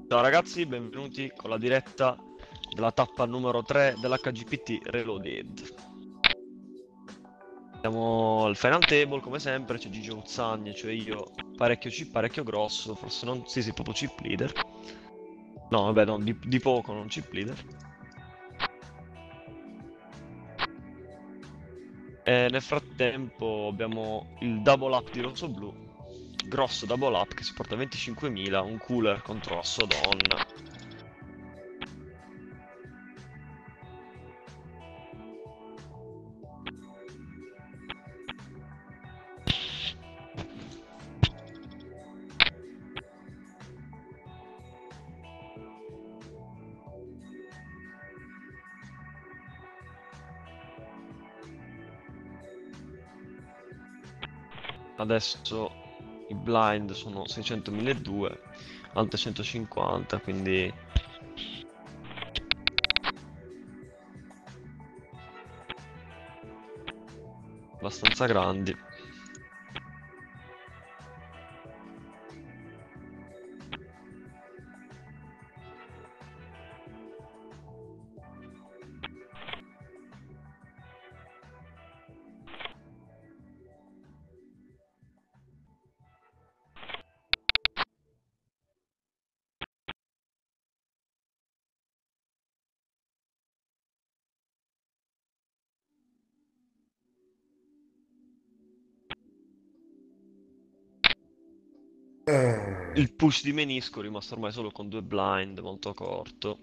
Ciao ragazzi, benvenuti con la diretta della tappa numero 3 dell'HGPT Reloaded. Siamo al final table come sempre, c'è Gigio Uzzagni, cioè io, parecchio chip, parecchio grosso, forse non, sì proprio chip leader. No vabbè, no, di poco, non chip leader. E nel frattempo abbiamo il double up di Rosso Blu, grosso double up che si porta a 25.000, un cooler contro Assodon. Adesso i blind sono 600.002, alte 150, quindi abbastanza grandi. Il push di menisco è rimasto ormai solo con due blind, molto corto.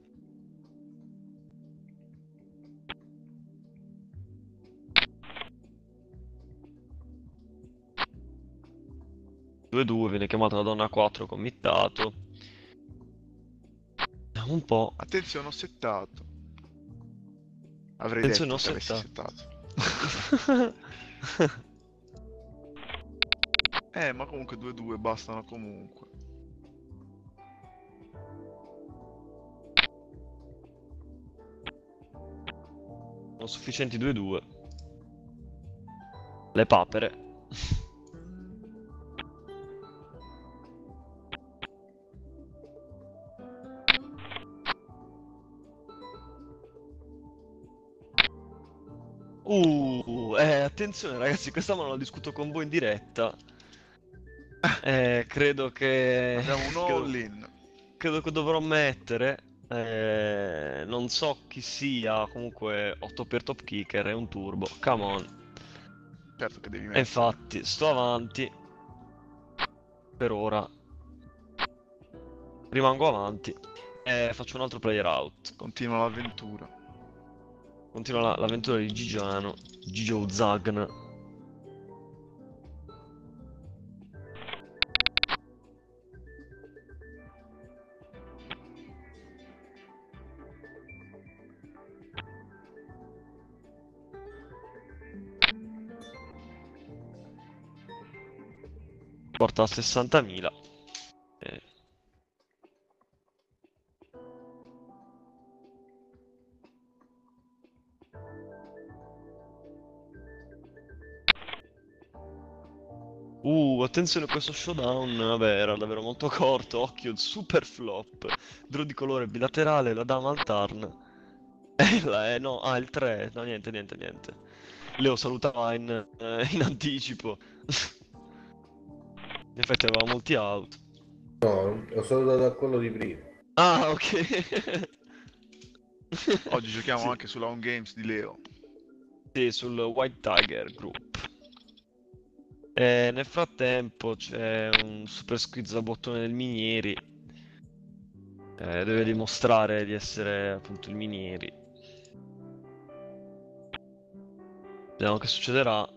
Due 2 viene chiamata la donna 4 committato. Vediamo un po'. Attenzione, ho settato. Avrei Attenzione, detto ho se avessi settato. settato. Ma comunque 2-2 bastano comunque. Sono sufficienti 2-2. Le papere. Attenzione ragazzi, questa me la discuto con voi in diretta. Credo che... Abbiamo un credo, all-in. credo che dovrò mettere... non so chi sia, comunque 8 per top kicker è un turbo. Come on. Certo che devi E mettere. infatti, sto avanti. Per ora. Rimango avanti. E faccio un altro player out. Continua l'avventura. Continua l'avventura di Gigiano. Gigio Zagn. Porta a 60.000. Eh, attenzione a questo showdown, vabbè, era davvero molto corto, occhio, super flop. Draw di colore bilaterale, la dama al turn. No, il 3, no, niente, niente, niente. Leo salutava in anticipo. In effetti aveva molti out. No, ho salutato a quello di prima. Ah, ok. Oggi giochiamo Sì, anche sulla Home Games di Leo. sì, sul White Tiger Group. E nel frattempo c'è un super squizzabottone del Minieri. Deve dimostrare di essere appunto il Minieri. Vediamo che succederà.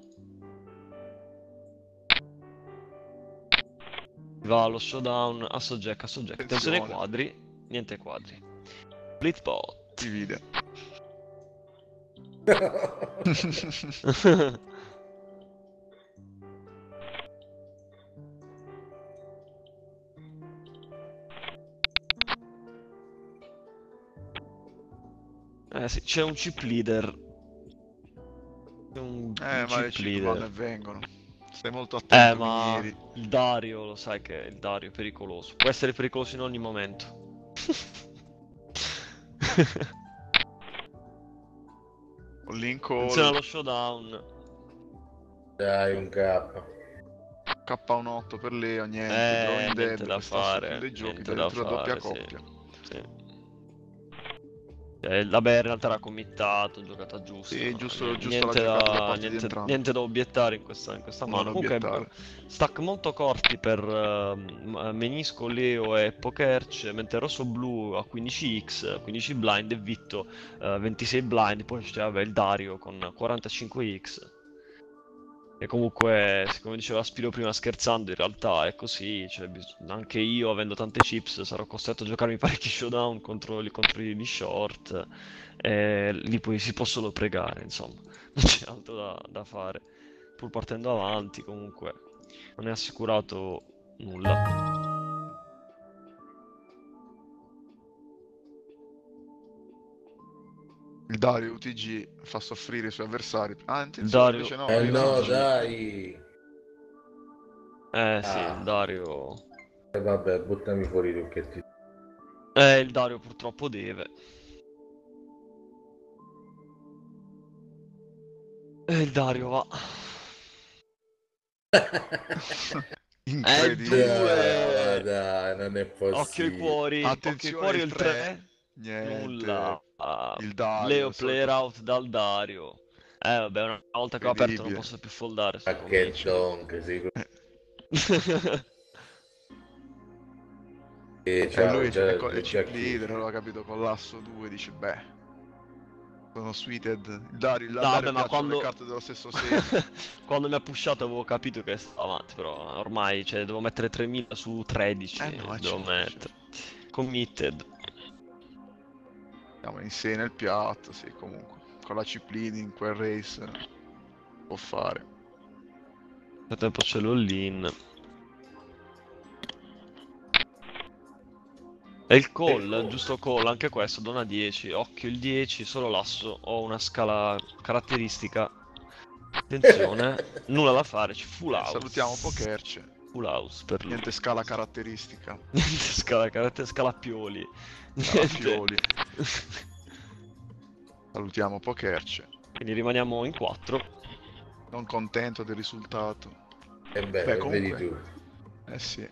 Va allo showdown, asso jack, asso jack. Attenzione ai Attenzione, quadri. Niente ai quadri. Split pot. divide. Eh sì, c'è un chip leader. C'è un Ma le chip chip vanno leader. e vengono. Stai molto attento, Ma minieri. il Dario, lo sai che il Dario è pericoloso. Può essere pericoloso in ogni momento. Con link Attenzione call. allo showdown. Dai, un K. K18 per Leo, niente. Drawing Niente dead, da quest'asso fare, chiude i giochi, niente da addirittura doppia fare, sì. coppia. Sì. Vabbè, in realtà era committato, giocata giusta. Sì, giusto, giusto l'ha Niente giocato da parte di niente, entrambi. niente da obiettare in questa Non mano. Comunque, obiettare. stack molto corti per Menisco, Leo e Pokerc, mentre Rosso Blu a 15x, 15 blind e Vitto 26 blind. Poi c'è vabbè, il Dario con 45x. E comunque, come diceva Spiro prima scherzando, in realtà è così, cioè, anche io avendo tante chips sarò costretto a giocarmi parecchi showdown contro gli short, e lì poi si può solo pregare, insomma, non c'è altro da fare, pur partendo avanti comunque non è assicurato nulla. Il Dario UTG fa soffrire i suoi avversari. Ah, Il attenzione, Dario, invece no, Eh Leo no, UTG. dai. sì, il Ah, Dario, vabbè, buttami fuori tu che ti... il Dario purtroppo deve. E il Dario va. Incredibile. Dai, 2. dai, non è Occhio ai possibile. cuori, occhio ai Attenzione cuori il il 3. 3. Niente. Nulla. Ah, Il Dario, Leo il solito player out dal Dario. Vabbè, una volta che ho aperto non incredibile. posso più foldare, Ma sto che comincio. donk, sì. E lui Ciao, è già chip chiuso. leader, allora capito, con l'asso 2 dice, beh, sono sweeted. A No, Dario vabbè, ma piacciono le quando... carte dello stesso segno. quando mi ha pushato avevo capito che stava avanti, però ormai, cioè, devo mettere 3000 su 13, No, è devo certo, mettere. certo. Committed. Siamo in 6 nel piatto, sì, comunque. Con la chip lead in quel race può fare. Nel tempo c'è l'all-in. E il call, giusto call, anche questo, dona 10. Occhio il 10, solo l'asso. Ho una scala caratteristica. Attenzione, nulla da fare, full Salutiamo house. Pokerce. Full house per lui. Niente scala caratteristica. Niente scala, scala pioli. Scala Niente. fioli. Salutiamo Pokerce. Quindi rimaniamo in 4. Non contento del risultato. E beh, Beh, vedi comunque. tu. Eh sì.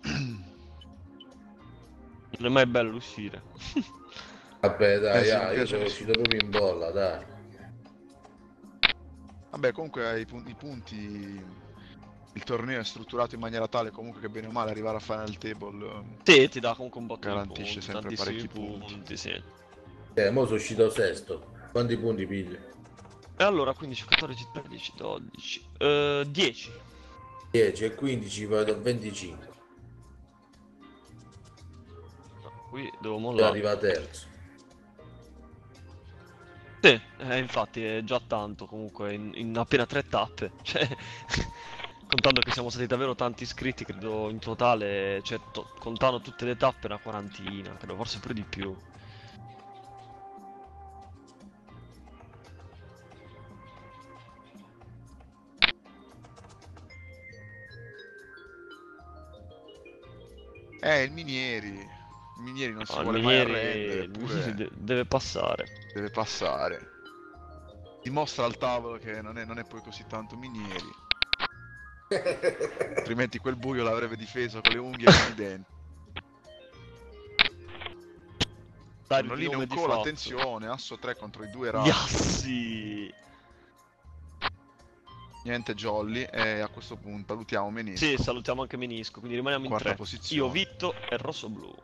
Non è mai bello uscire. Vabbè, dai, Sì, non io piace a sono nessuno. uscito proprio in bolla, dai. Vabbè, comunque i punti. Il torneo è strutturato in maniera tale comunque che bene o male arrivare a Final Table Sì, ti dà comunque un botto di garantisce punti, sempre tantissimi parecchi punti. punti, sì. Mo sono uscito sesto. Quanti punti pigli? E allora 15, 14, 13, 12, 10. 10 e 15 vado a 25. No, qui devo E mollare. arriva terzo. Sì, infatti è già tanto comunque in appena 3 tappe. Cioè, contando che siamo stati davvero tanti iscritti, credo in totale, cioè contando tutte le tappe, una quarantina, credo forse pure di più. Il Minieri. Il Minieri non si No, vuole mai arrendere, Il Minieri eppure deve passare. deve passare. Dimostra al tavolo che non è poi così tanto Minieri. Altrimenti quel buio l'avrebbe difeso con le unghie e con i denti. Dario di Pannolino è nome un di call, fatto. attenzione, asso 3 contro i due Gli razzi. assi! Niente jolly e a questo punto salutiamo Menisco. Sì, salutiamo anche Menisco, quindi rimaniamo in Quarta 3. posizione. Io, Vitto e Rosso Blu.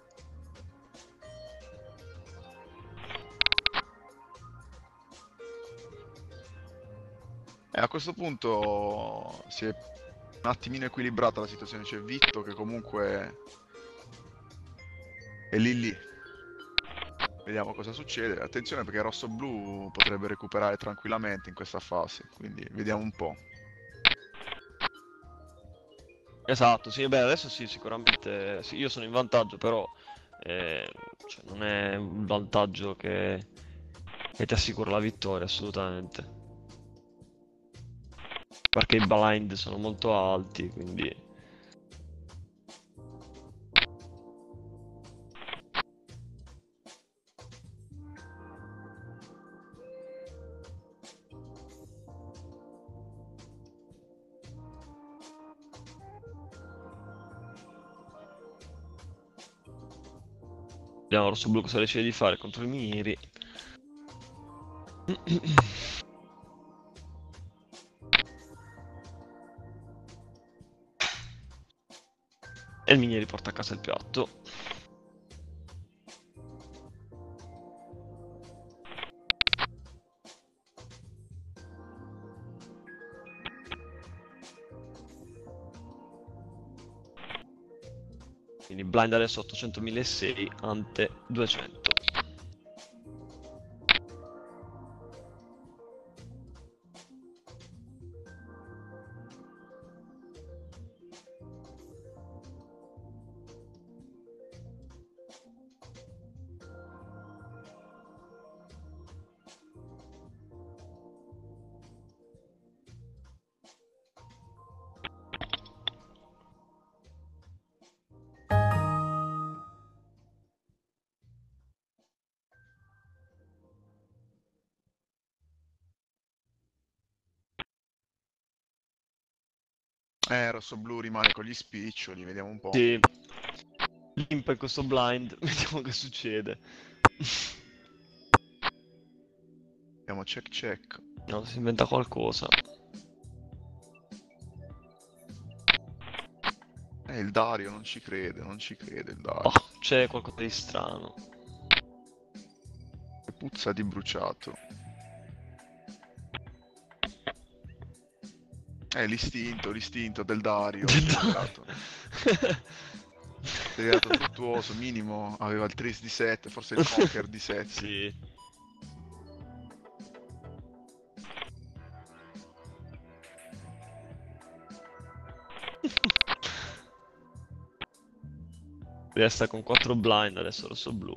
E a questo punto si è un attimino equilibrata la situazione, c'è Vitto che comunque è lì lì. Vediamo cosa succede. Attenzione perché Rosso Blu potrebbe recuperare tranquillamente in questa fase, quindi vediamo un po'. Esatto, sì, beh, adesso sì, sicuramente sì, io sono in vantaggio, però cioè, non è un vantaggio che ti assicura la vittoria, assolutamente. perché i blind sono molto alti, quindi... Vediamo rosso blu cosa decide di fare contro i minieri. E il minieri porta a casa il piatto. Quindi blind adesso 800.006 ante 200. Rosso blu rimane con gli spiccioli, vediamo un po'. Sì. Limpa in questo blind, vediamo che succede. Vediamo check check. No, si inventa qualcosa. Il Dario non ci crede, non ci crede il Dario. Oh, c'è qualcosa di strano. Che puzza di bruciato. L'istinto del Dario. Delirato fruttuoso, minimo, aveva il tris di 7, forse il poker di 7. Sì. Resta con 4 blind adesso rosso blu.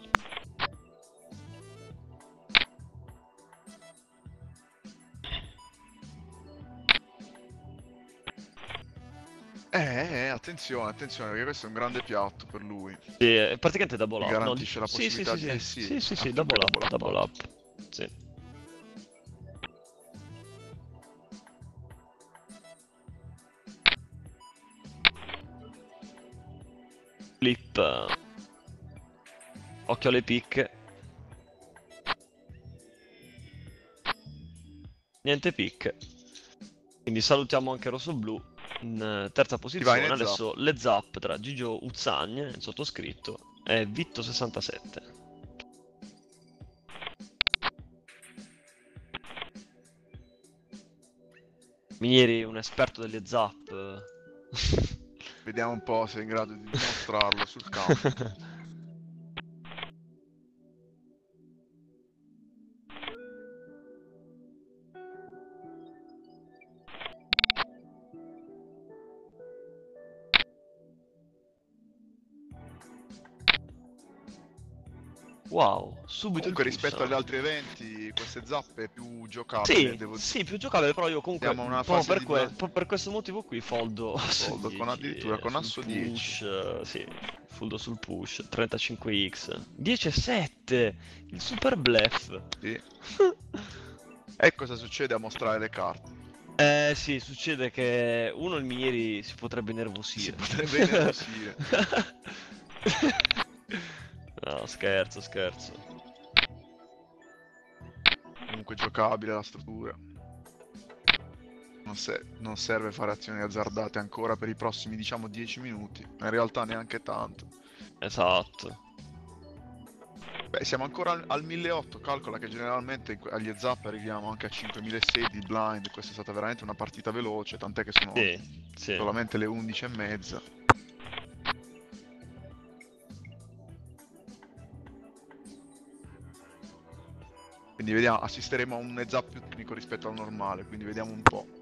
Attenzione, attenzione, perché questo è un grande piatto per lui. Sì, è praticamente double Gli up. garantisce la Sì, sì, possibilità sì, di... sì, sì, proprio double up, double up. Sì. Flip. Occhio alle picche. Niente pick. Quindi salutiamo anche rosso blu. In terza vai posizione in adesso le zap tra Gigio Uzzagn, il sottoscritto, e Vitto67. Minieri, un esperto delle zap. Vediamo un po' se è in grado di dimostrarlo sul campo. Wow, subito Comunque il push. rispetto agli altri eventi, queste zappe è più giocabile, Sì, devo dire. sì, più giocabile, però io comunque, Siamo a una proprio fase di blind. proprio per questo motivo qui, foldo su Foldo, 10, addirittura con sul asso 10. push, sì, foldo sul push, 35x, 10-7, il super bluff. Sì. E cosa succede a mostrare le carte? Sì, succede che uno il minieri si potrebbe Si innervosire. potrebbe innervosire. No, scherzo, scherzo. Comunque giocabile la struttura. Non serve fare azioni azzardate ancora per i prossimi, diciamo, 10 minuti. In realtà neanche tanto. Esatto. Beh, siamo ancora al 1800, calcola che generalmente agli zap arriviamo anche a 5600 di blind, questa è stata veramente una partita veloce, tant'è che sono Sì, sì. solamente le 11:30. Quindi vediamo, assisteremo a un zap più tecnico rispetto al normale, quindi vediamo un po'.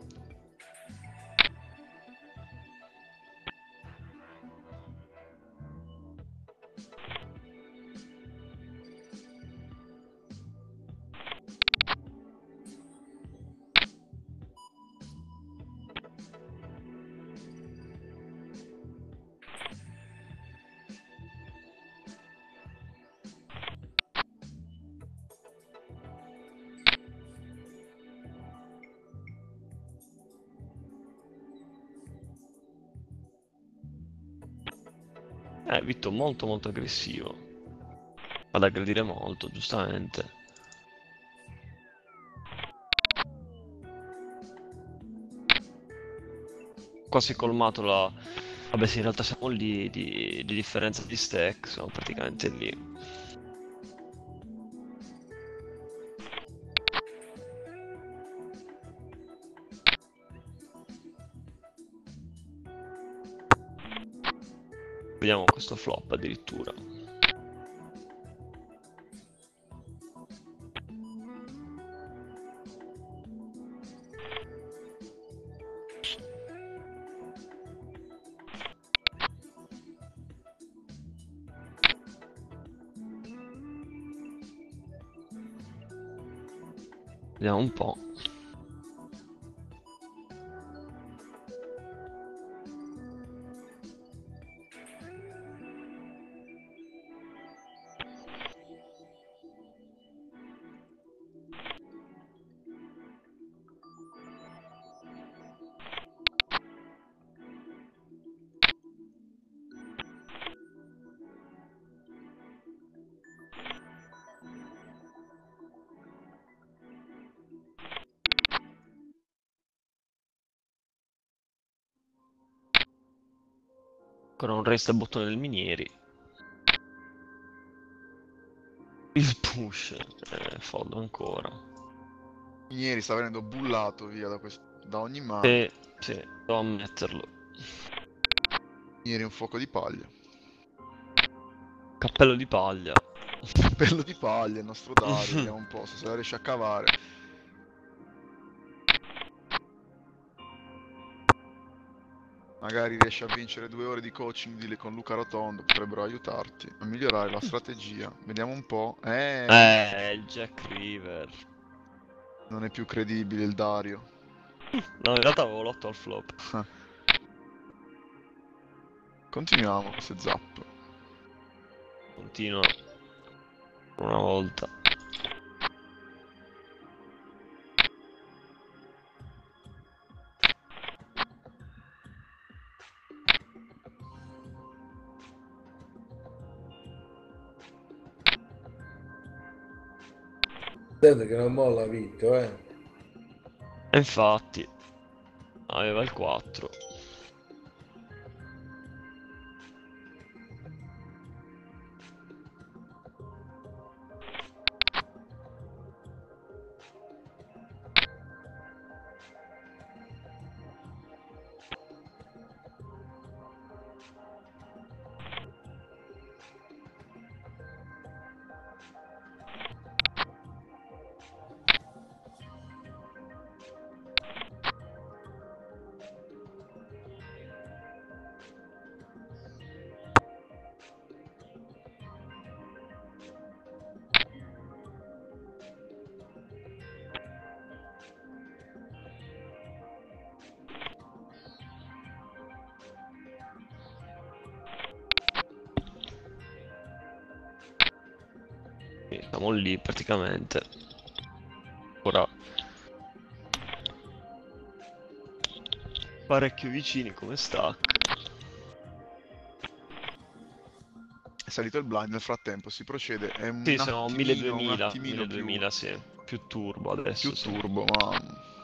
Vitto molto molto aggressivo. Ad aggredire molto, giustamente. Quasi colmato la... Vabbè sì, in realtà siamo lì di differenza di stack, siamo praticamente lì. Vediamo questo flop addirittura. Vediamo un po'. Ancora un resta bottone del minieri. Il push. Follo ancora. Ieri sta venendo bullato via da ogni mano. Sì, sì, devo ammetterlo. Ieri un fuoco di paglia. Cappello di paglia. Cappello di paglia, il nostro Dario, vediamo un po' se la riesce a cavare. Magari riesci a vincere 2 ore di coaching con Luca Rotondo, potrebbero aiutarti a migliorare la strategia. Vediamo un po'. Il Jack River. Non è più credibile il Dario. No, in realtà avevo l'8 al flop. Continuiamo queste zappe. Continuo. Una volta. Senti che non molla Vitto, E infatti, aveva il 4. Siamo lì praticamente. Ora parecchio vicini come stack. È salito il blind, nel frattempo si procede. È Sì, un siamo a attimino, 1200, più 1200 sì. Più turbo adesso, sì. turbo, ma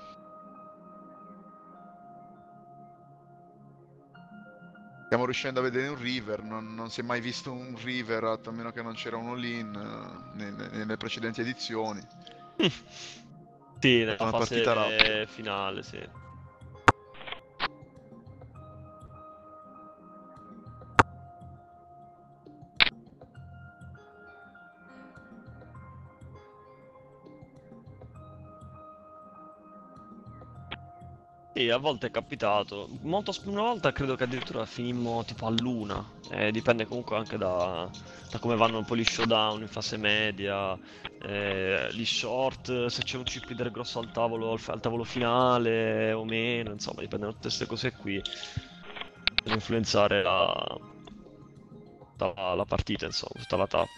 stiamo riuscendo a vedere un river. Non si è mai visto un river, a meno che non c'era uno lin nelle precedenti edizioni. Sì, È stata nella una partita fase rapida. finale, sì. Sì, a volte è capitato. Una volta credo che addirittura finimmo tipo all'una. Dipende comunque anche da come vanno poi gli showdown in fase media. Gli short, se c'è un chip leader grosso al tavolo finale o meno. Insomma, dipendono da tutte queste cose qui. Per influenzare la partita, insomma, tutta la tappa.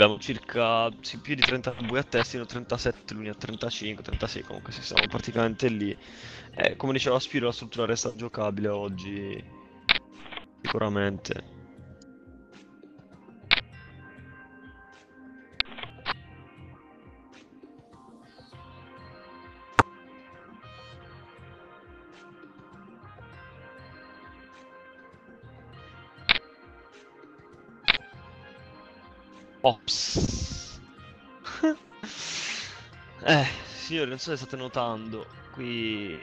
abbiamo circa sì, più di 30 bui a testa, io 37, lui ne ha 35, 36, comunque sì, siamo praticamente lì. Come diceva Spiro, la struttura resta giocabile oggi, sicuramente. Ops. Signori, non so se state notando, qui...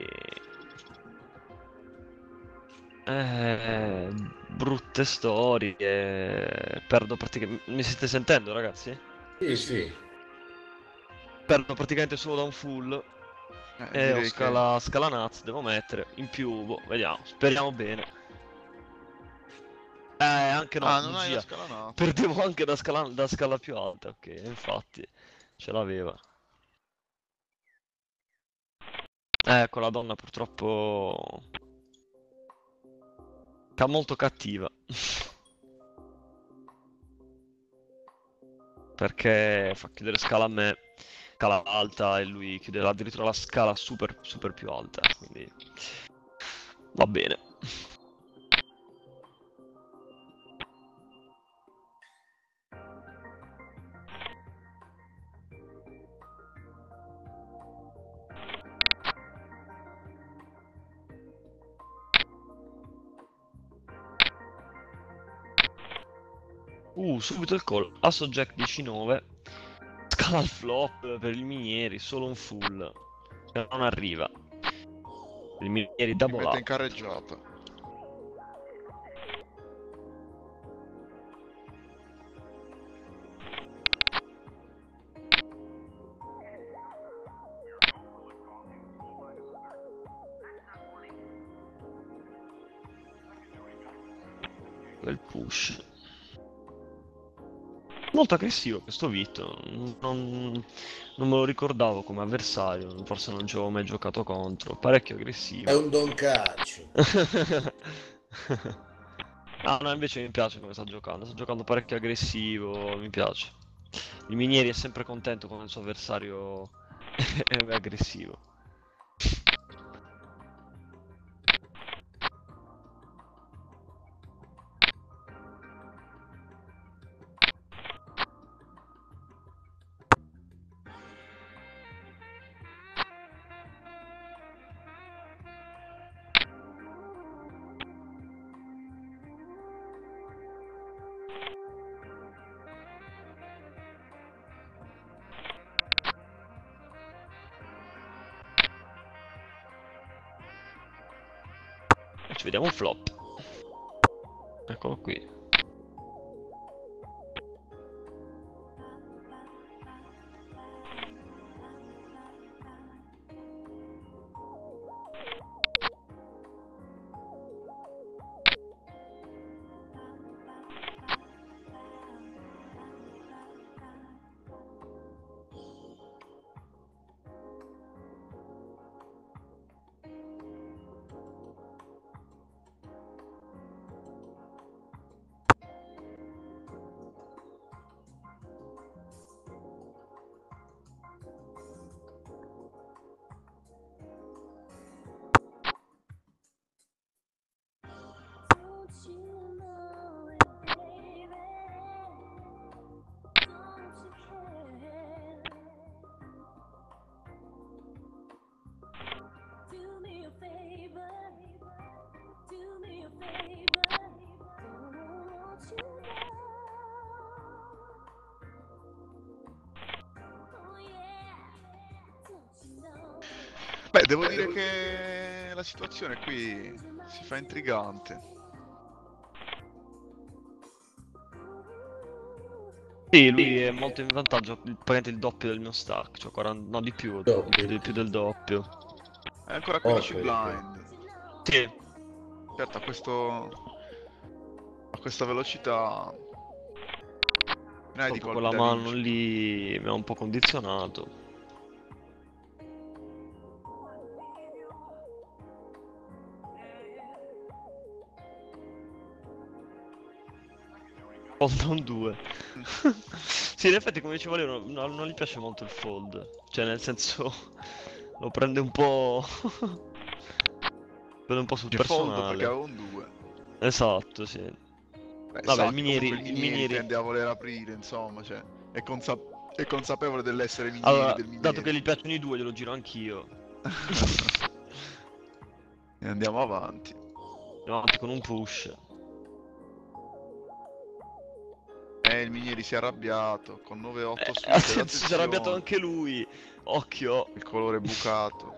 brutte storie, perdo praticamente... Mi state sentendo, ragazzi? Sì, Sì, sì. Perdo praticamente solo da un full e ho direi che... scala nuts, devo mettere, in più, boh, vediamo, speriamo bene. Anche no, Ah, non hai la bugia. scala nuts. Perdevo anche da scala più alta, ok, infatti, ce l'aveva. Quella donna purtroppo... molto cattiva. Perché fa chiudere scala a me, scala alta, e lui chiude addirittura la scala super, super più alta, quindi... Va bene. Subito il call. Asso Jack 19. Scala al flop per il minieri, solo un full. Non arriva. Il minieri Mi double mette in up. carreggiata. Bel push. Molto aggressivo questo Vito. Non me lo ricordavo come avversario. Forse non ci avevo mai giocato contro. Parecchio È aggressivo. un doncaccio. Ah, no, invece mi piace come sta giocando. Sta giocando parecchio aggressivo. Mi piace. Il Minieri è sempre contento quando il suo avversario è aggressivo. E ci vediamo un flop. Eccolo qui. Beh, devo dire che la situazione qui si fa intrigante. Sì, lui è molto in vantaggio, praticamente il doppio del mio stack, cioè 40, no di più, Doppio. più del doppio. È ancora 15 Ok, ok. blind. Sì, Certo, a questa velocità ne hai di dopo colpi quella da mano vincere. lì mi ha un po' condizionato. Fold on 2. Sì, in effetti, come dicevo lei, non gli piace molto il fold. Cioè, nel senso, lo prende un po'. Prende un po' sul Che fold perché personale. avevo un 2. Esatto, sì. Beh, Vabbè, sa il che Minieri, comunque il il Minieri Minieri. tende a voler aprire, insomma, cioè, è consapevole dell'essere Minieri, Allora, del dato che Minieri. gli piacciono i due, glielo giro anch'io. E andiamo avanti. Andiamo avanti con un push. Il Minieri si è arrabbiato, con 9-8 suited, Attenzione, si è arrabbiato attenzione, anche lui. Occhio. il colore bucato.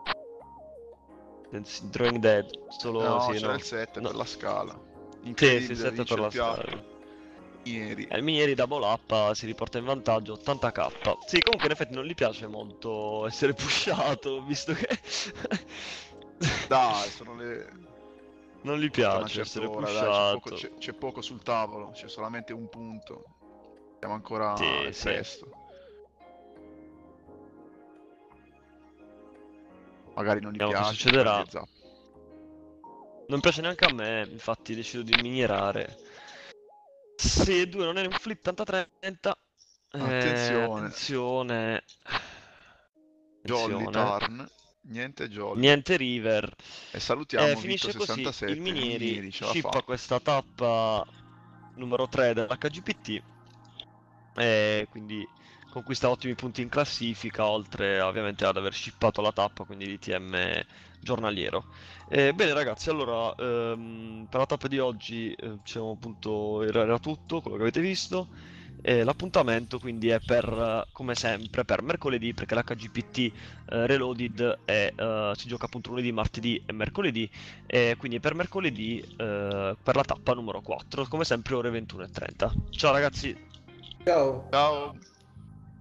Drawing dead. Solo, No, sì, c'era no. il 7 No. per la scala. Sì, sì, Incredibile, 7 vince per il la piatto. scala. Minieri. Il Minieri double up si riporta in vantaggio 80k. Sì, comunque in effetti non gli piace molto essere pushato, visto che Dai, sono le... non gli Fatta una piace certa essere ora, dai, c'è poco, pushato. c'è poco sul tavolo, c'è solamente un punto. Siamo ancora... Sì, è sì. presto. Magari non gli Vediamo che piace, poi succederà. gli zappa. Non piace neanche a me, infatti decido di minierare. Se 2 non è un flip 80-30. Attenzione, Attenzione. Jolly Attenzione. turn, niente Jolly. Niente river. E salutiamo Finisce così. Il Vitto67, il Minieri Minieri ce la fa. shippa questa tappa numero 3 dell'HGPT. E quindi conquista ottimi punti in classifica, oltre ovviamente ad aver shippato la tappa, quindi l'ITM giornaliero. Bene ragazzi, allora per la tappa di oggi diciamo appunto era tutto quello che avete visto. L'appuntamento quindi è per, come sempre, per mercoledì, perché l'HGPT Reloaded si gioca appunto lunedì, martedì e mercoledì, e quindi per mercoledì per la tappa numero 4, come sempre ore 21:30. Ciao ragazzi! Ciao. Ciao!